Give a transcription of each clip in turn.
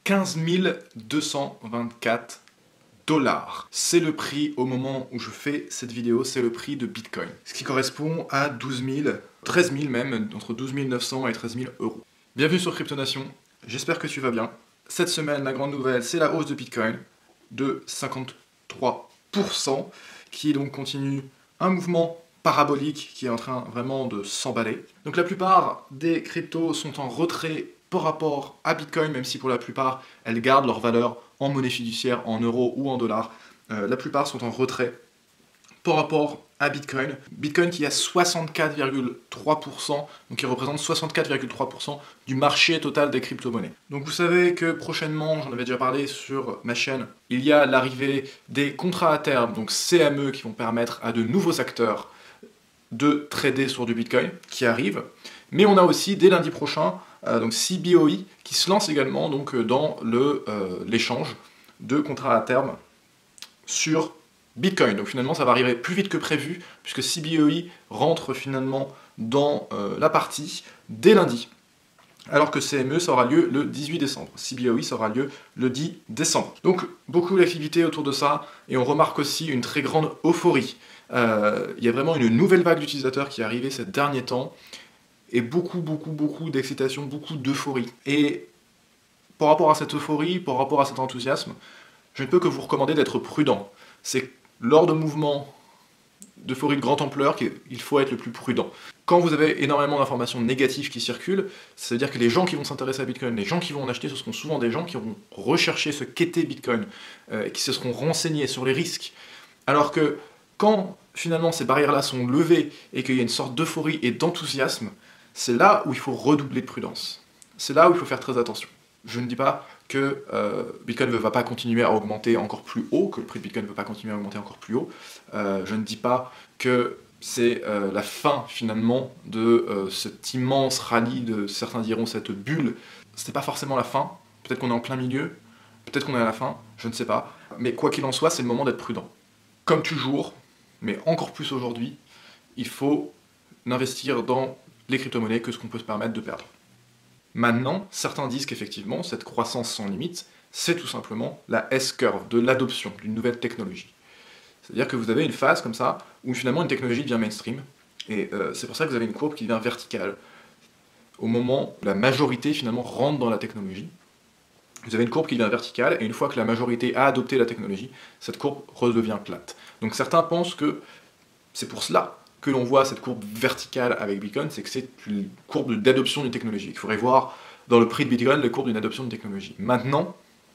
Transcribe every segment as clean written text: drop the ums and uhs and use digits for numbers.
15 224 $. C'est le prix au moment où je fais cette vidéo, c'est le prix de Bitcoin. Ce qui correspond à 12 000, 13 000 même, entre 12 900 et 13 000 euros. Bienvenue sur Cryptonation, j'espère que tu vas bien. Cette semaine, la grande nouvelle, c'est la hausse de Bitcoin de 53%, qui donc continue un mouvement parabolique qui est en train vraiment de s'emballer. Donc la plupart des cryptos sont en retrait par rapport à Bitcoin, même si pour la plupart, elles gardent leur valeur en monnaie fiduciaire, en euros ou en dollars. La plupart sont en retrait par rapport à Bitcoin. Bitcoin qui a 64,3%, donc qui représente 64,3% du marché total des crypto-monnaies. Donc vous savez que prochainement, j'en avais déjà parlé sur ma chaîne, il y a l'arrivée des contrats à terme, donc CME, qui vont permettre à de nouveaux acteurs de trader sur du Bitcoin, qui arrivent. Mais on a aussi, dès lundi prochain, donc CBOE, qui se lance également donc, dans l'échange de contrats à terme sur Bitcoin. Donc finalement, ça va arriver plus vite que prévu, puisque CBOE rentre finalement dans la partie dès lundi. Alors que CME, ça aura lieu le 18 décembre. CBOE, ça aura lieu le 10 décembre. Donc, beaucoup d'activités autour de ça, et on remarque aussi une très grande euphorie. Il y a vraiment une nouvelle vague d'utilisateurs qui est arrivée ces derniers temps, et beaucoup d'excitation, beaucoup d'euphorie. Et par rapport à cette euphorie, par rapport à cet enthousiasme, je ne peux que vous recommander d'être prudent. C'est lors de mouvements d'euphorie de grande ampleur qu'il faut être le plus prudent. Quand vous avez énormément d'informations négatives qui circulent, ça veut dire que les gens qui vont s'intéresser à Bitcoin, les gens qui vont en acheter, ce seront souvent des gens qui vont rechercher ce qu'était Bitcoin, et qui se seront renseignés sur les risques. Alors que quand finalement ces barrières-là sont levées et qu'il y a une sorte d'euphorie et d'enthousiasme, c'est là où il faut redoubler de prudence. C'est là où il faut faire très attention. Je ne dis pas que Bitcoin ne va pas continuer à augmenter encore plus haut, que le prix de Bitcoin ne va pas continuer à augmenter encore plus haut. Je ne dis pas que c'est la fin finalement de cet immense rallye, de certains diront cette bulle. Ce n'est pas forcément la fin. Peut-être qu'on est en plein milieu, peut-être qu'on est à la fin, je ne sais pas. Mais quoi qu'il en soit, c'est le moment d'être prudent. Comme toujours, mais encore plus aujourd'hui, il faut n'investir dans les crypto-monnaies que ce qu'on peut se permettre de perdre. Maintenant, certains disent qu'effectivement, cette croissance sans limite, c'est tout simplement la S-curve de l'adoption d'une nouvelle technologie. C'est-à-dire que vous avez une phase comme ça, où finalement une technologie devient mainstream, et c'est pour ça que vous avez une courbe qui devient verticale. Au moment où la majorité finalement rentre dans la technologie, vous avez une courbe qui devient verticale, et une fois que la majorité a adopté la technologie, cette courbe redevient plate. Donc certains pensent que c'est pour cela que l'on voit cette courbe verticale avec Bitcoin, c'est que c'est une courbe d'adoption d'une technologie. Il faudrait voir dans le prix de Bitcoin la courbe d'une adoption de technologie. Maintenant,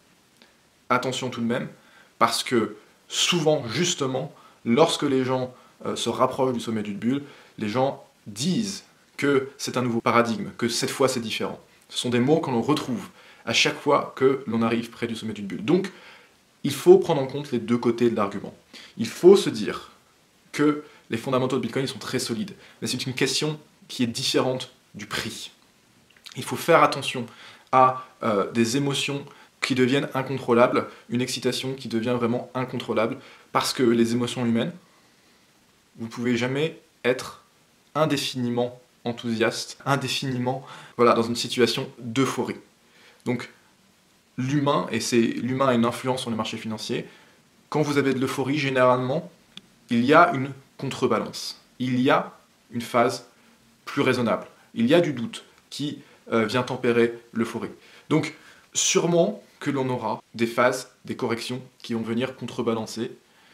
attention tout de même, parce que souvent, justement, lorsque les gens se rapprochent du sommet d'une bulle, les gens disent que c'est un nouveau paradigme, que cette fois c'est différent. Ce sont des mots que l'on retrouve à chaque fois que l'on arrive près du sommet d'une bulle. Donc, il faut prendre en compte les deux côtés de l'argument. Il faut se dire que les fondamentaux de Bitcoin ils sont très solides, mais c'est une question qui est différente du prix. Il faut faire attention à des émotions qui deviennent incontrôlables, une excitation qui devient vraiment incontrôlable, parce que les émotions humaines, vous ne pouvez jamais être indéfiniment enthousiaste, indéfiniment dans une situation d'euphorie. Donc l'humain, et l'humain a une influence sur le marché financier, quand vous avez de l'euphorie, généralement, il y a une contrebalance. Il y a une phase plus raisonnable. Il y a du doute qui vient tempérer l'euphorie. Donc, sûrement que l'on aura des phases, des corrections qui vont venir contrebalancer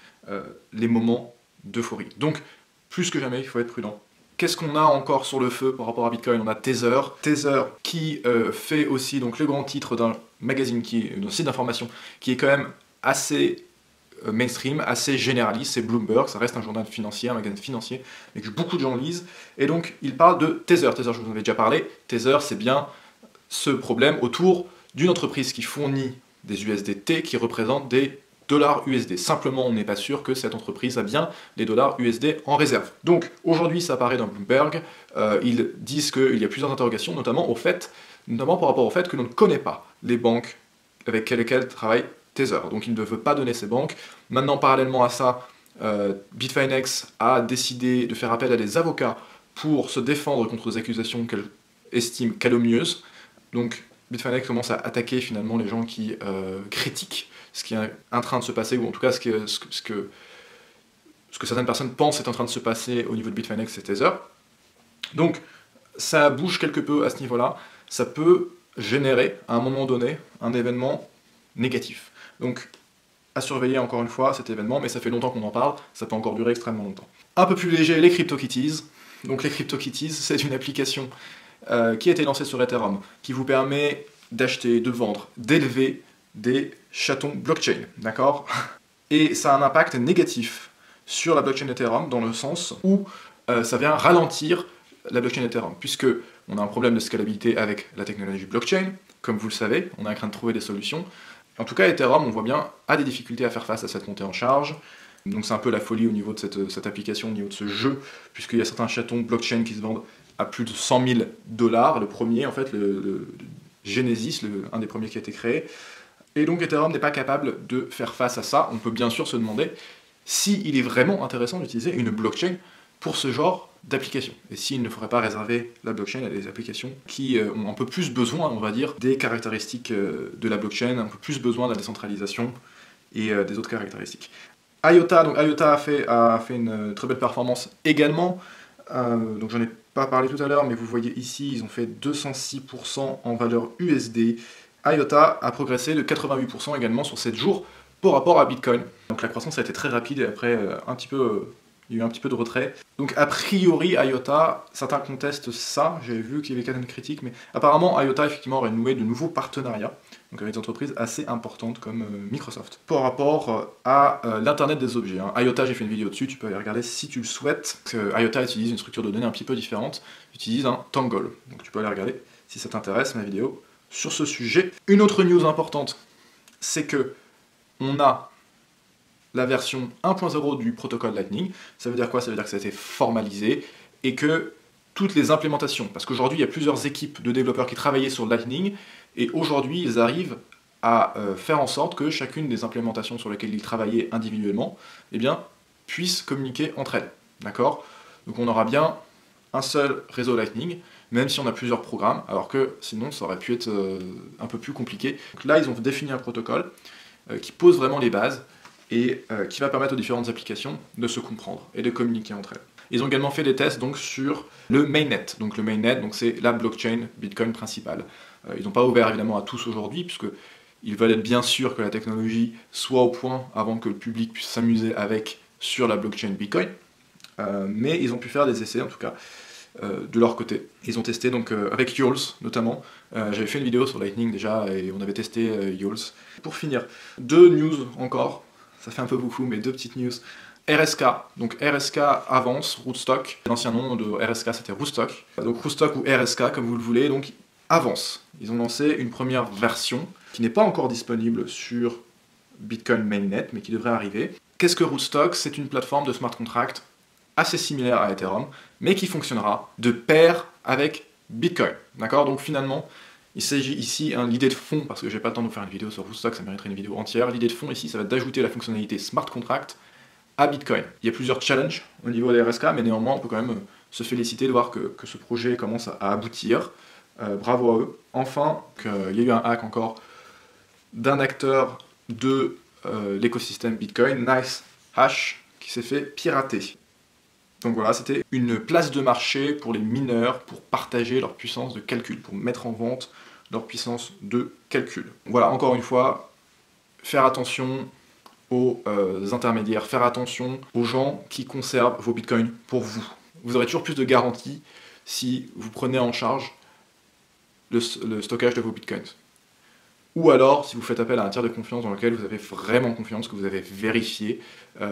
les moments d'euphorie. Donc, plus que jamais, il faut être prudent. Qu'est-ce qu'on a encore sur le feu par rapport à Bitcoin? On a Tether. Tether qui fait aussi donc, le grand titre d'un magazine, d'un site d'information, qui est quand même assez mainstream, assez généraliste, c'est Bloomberg, ça reste un journal financier, un magazine financier, mais que beaucoup de gens lisent, et donc il parle de Tether. Tether, je vous en avais déjà parlé, Tether c'est bien ce problème autour d'une entreprise qui fournit des USDT qui représentent des dollars USD. Simplement, on n'est pas sûr que cette entreprise a bien les dollars USD en réserve. Donc aujourd'hui, ça apparaît dans Bloomberg, ils disent qu'il y a plusieurs interrogations, notamment par rapport au fait que l'on ne connaît pas les banques avec lesquelles travaille Tether, donc il ne veut pas donner ses banques. Maintenant, parallèlement à ça, Bitfinex a décidé de faire appel à des avocats pour se défendre contre des accusations qu'elle estime calomnieuses. Donc Bitfinex commence à attaquer finalement les gens qui critiquent ce qui est en train de se passer, ou en tout cas ce que certaines personnes pensent est en train de se passer au niveau de Bitfinex et Tether. Donc ça bouge quelque peu à ce niveau-là, ça peut générer à un moment donné un événement négatif. Donc à surveiller encore une fois cet événement, mais ça fait longtemps qu'on en parle, ça peut encore durer extrêmement longtemps. Un peu plus léger, les CryptoKitties. Donc les CryptoKitties, c'est une application qui a été lancée sur Ethereum, qui vous permet d'acheter, de vendre, d'élever des chatons blockchain, d'accord? Et ça a un impact négatif sur la blockchain Ethereum, dans le sens où ça vient ralentir la blockchain Ethereum, puisque on a un problème de scalabilité avec la technologie blockchain, comme vous le savez, on est en train de trouver des solutions. En tout cas, Ethereum, on voit bien, a des difficultés à faire face à cette montée en charge. Donc c'est un peu la folie au niveau de cette application, au niveau de ce jeu, puisqu'il y a certains chatons blockchain qui se vendent à plus de 100 000 $. Le premier, en fait, le Genesis, un des premiers qui a été créé. Et donc Ethereum n'est pas capable de faire face à ça. On peut bien sûr se demander s'il est vraiment intéressant d'utiliser une blockchain pour ce genre d'application. Et s'il ne faudrait pas réserver la blockchain à des applications qui ont un peu plus besoin, on va dire, des caractéristiques de la blockchain, un peu plus besoin de la décentralisation et des autres caractéristiques. IOTA, donc IOTA a fait une très belle performance également. Donc j'en ai pas parlé tout à l'heure, mais vous voyez ici, ils ont fait 206% en valeur USD. IOTA a progressé de 88% également sur 7 jours par rapport à Bitcoin. Donc la croissance a été très rapide et après il y a eu un petit peu de retrait. Donc a priori IOTA, certains contestent ça, j'avais vu qu'il y avait quand même une critique, mais apparemment IOTA effectivement aurait noué de nouveaux partenariats, donc avec des entreprises assez importantes comme Microsoft, par rapport à l'internet des objets. IOTA, j'ai fait une vidéo dessus, tu peux aller regarder si tu le souhaites. IOTA utilise une structure de données un petit peu différente, utilise un Tangle, donc tu peux aller regarder si ça t'intéresse ma vidéo sur ce sujet. Une autre news importante, c'est que on a la version 1.0 du protocole Lightning. Ça veut dire quoi? Ça veut dire que ça a été formalisé et que toutes les implémentations, parce qu'aujourd'hui il y a plusieurs équipes de développeurs qui travaillaient sur Lightning, et aujourd'hui ils arrivent à faire en sorte que chacune des implémentations sur lesquelles ils travaillaient individuellement, eh bien, puisse communiquer entre elles. D'accord? Donc on aura bien un seul réseau Lightning, même si on a plusieurs programmes, alors que sinon ça aurait pu être un peu plus compliqué. Donc là ils ont défini un protocole qui pose vraiment les bases, et qui va permettre aux différentes applications de se comprendre et de communiquer entre elles. Ils ont également fait des tests donc, sur le mainnet. Donc le mainnet, c'est la blockchain Bitcoin principale. Ils n'ont pas ouvert évidemment à tous aujourd'hui, puisqu'ils veulent être bien sûrs que la technologie soit au point avant que le public puisse s'amuser avec sur la blockchain Bitcoin. Mais ils ont pu faire des essais en tout cas de leur côté. Ils ont testé donc avec Yules notamment. J'avais fait une vidéo sur Lightning déjà et on avait testé Yules. Pour finir, 2 news encore. Ça fait un peu beaucoup, mais 2 petites news. RSK, donc RSK avance, Rootstock, l'ancien nom de RSK c'était Rootstock, donc Rootstock ou RSK comme vous le voulez, donc avance. Ils ont lancé une première version qui n'est pas encore disponible sur Bitcoin Mainnet, mais qui devrait arriver. Qu'est-ce que Rootstock? C'est une plateforme de smart contract assez similaire à Ethereum, mais qui fonctionnera de pair avec Bitcoin, d'accord? Donc finalement, il s'agit ici, l'idée de fond, parce que j'ai pas le temps de vous faire une vidéo sur Rootstock, ça mériterait une vidéo entière, l'idée de fond ici, ça va être d'ajouter la fonctionnalité Smart Contract à Bitcoin. Il y a plusieurs challenges au niveau des RSK, mais néanmoins, on peut quand même se féliciter de voir que ce projet commence à aboutir. Bravo à eux. Enfin, il y a eu un hack encore d'un acteur de l'écosystème Bitcoin, NiceHash, qui s'est fait pirater. Donc voilà, c'était une place de marché pour les mineurs, pour partager leur puissance de calcul, pour mettre en vente leur puissance de calcul. Voilà, encore une fois, faire attention aux intermédiaires, faire attention aux gens qui conservent vos bitcoins pour vous. Vous aurez toujours plus de garantie si vous prenez en charge le stockage de vos bitcoins. Ou alors, si vous faites appel à un tiers de confiance dans lequel vous avez vraiment confiance, que vous avez vérifié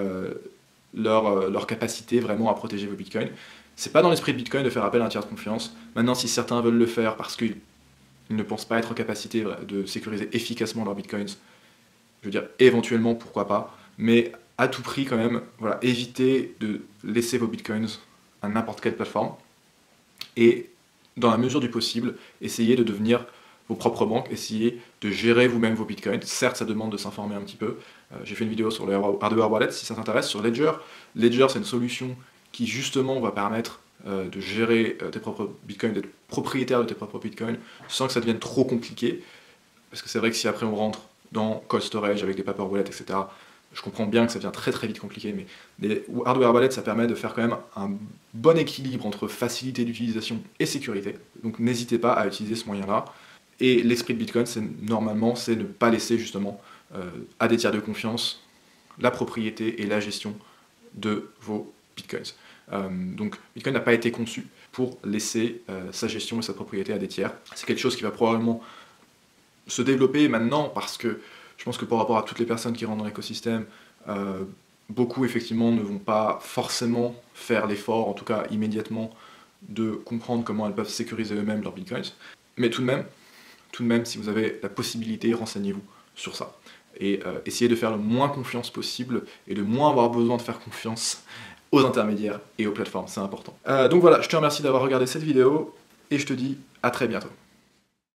leur capacité vraiment à protéger vos bitcoins. C'est pas dans l'esprit de Bitcoin de faire appel à un tiers de confiance. Maintenant, si certains veulent le faire parce qu'ils ne pensent pas être en capacité de sécuriser efficacement leurs bitcoins, je veux dire, éventuellement, pourquoi pas, mais à tout prix quand même, voilà, évitez de laisser vos bitcoins à n'importe quelle plateforme, et dans la mesure du possible, essayez de devenir vos propres banques, essayez de gérer vous-même vos bitcoins. Certes, ça demande de s'informer un petit peu. J'ai fait une vidéo sur le hardware wallet, si ça t'intéresse, sur Ledger. Ledger, c'est une solution qui justement va permettre de gérer tes propres bitcoins, d'être propriétaire de tes propres bitcoins, sans que ça devienne trop compliqué. Parce que c'est vrai que si après on rentre dans cold storage avec les paper wallets, etc., je comprends bien que ça devient très très vite compliqué, mais les hardware wallets, ça permet de faire quand même un bon équilibre entre facilité d'utilisation et sécurité. Donc n'hésitez pas à utiliser ce moyen-là. Et l'esprit de Bitcoin, normalement, c'est ne pas laisser justement à des tiers de confiance la propriété et la gestion de vos Bitcoins. Donc Bitcoin n'a pas été conçu pour laisser sa gestion et sa propriété à des tiers. C'est quelque chose qui va probablement se développer maintenant parce que je pense que par rapport à toutes les personnes qui rentrent dans l'écosystème, beaucoup effectivement ne vont pas forcément faire l'effort, en tout cas immédiatement, de comprendre comment elles peuvent sécuriser eux-mêmes leurs bitcoins. Mais tout de même, si vous avez la possibilité, renseignez-vous sur ça. Et essayez de faire le moins confiance possible et de moins avoir besoin de faire confiance aux intermédiaires et aux plateformes, c'est important. Donc voilà, je te remercie d'avoir regardé cette vidéo et je te dis à très bientôt.